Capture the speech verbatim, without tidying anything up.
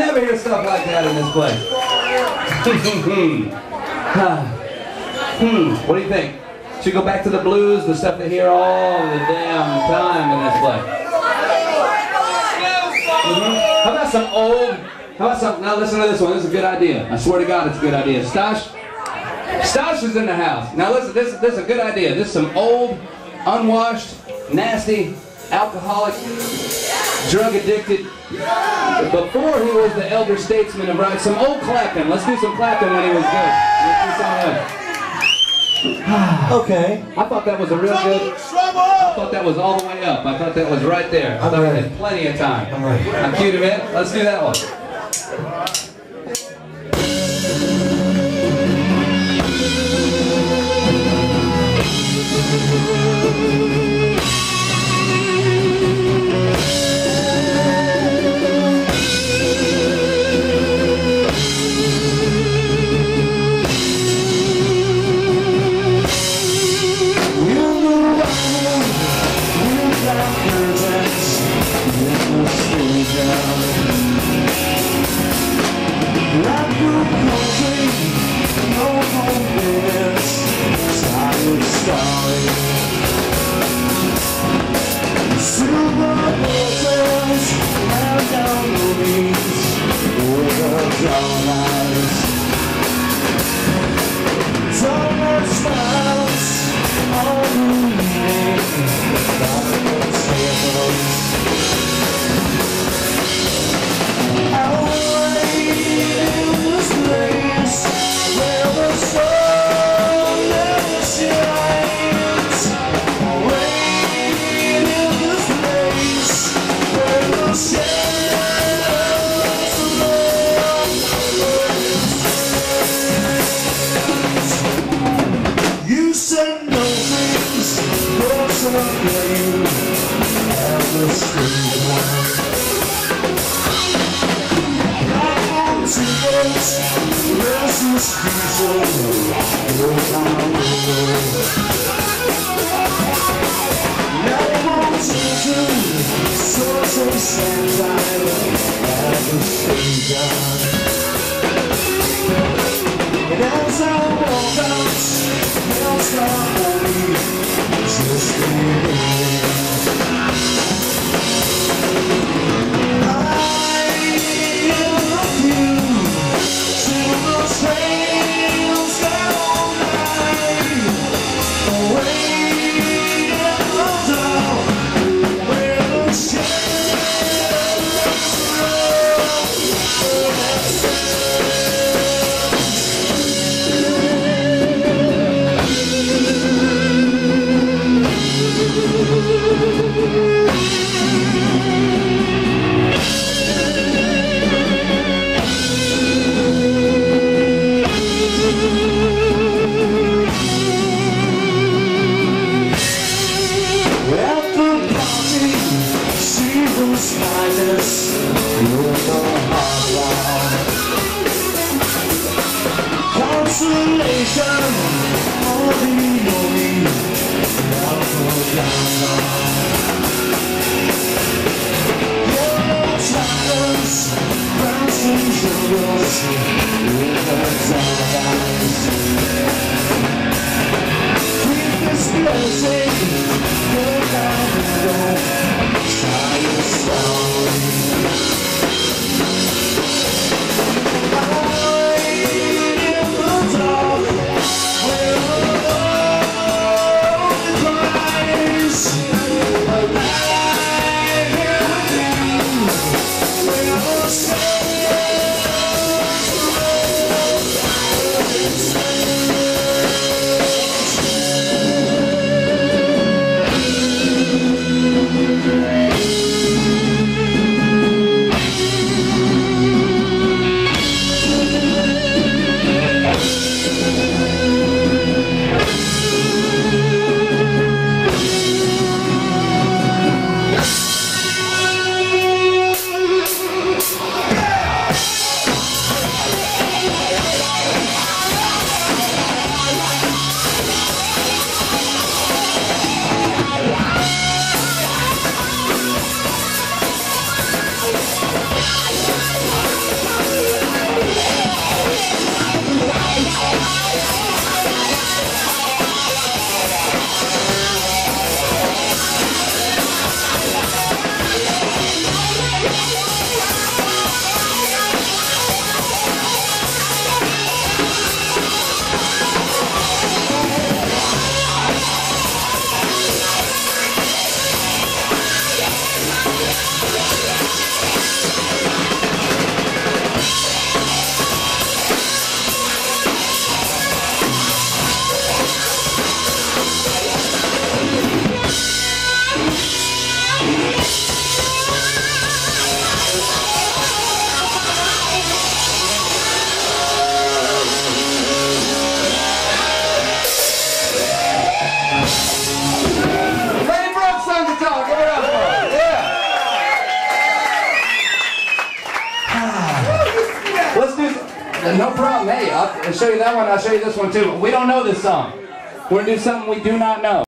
never hear stuff like that in this place. Hmm, what do you think? Should we go back to the blues, the stuff they hear all the damn time in this place? Mm-hmm. How about some old, how about some, now listen to this one, this is a good idea. I swear to God it's a good idea. Stash, Stash is in the house. Now listen, this, this is a good idea. This is some old, unwashed, nasty, alcoholic, drug addicted. Before he was the elder statesman of right, some old Clapton. Let's do some Clapton when he was good. Let's do some of that. Okay. I thought that was a real good. I thought that was all the way up. I thought that was right there. I thought we had plenty of time. I'm ready. I cued him in. Let's do that one. I No problem. Hey, I'll show you that one. I'll show you this one too. We don't know this song. We're going to do something we do not know.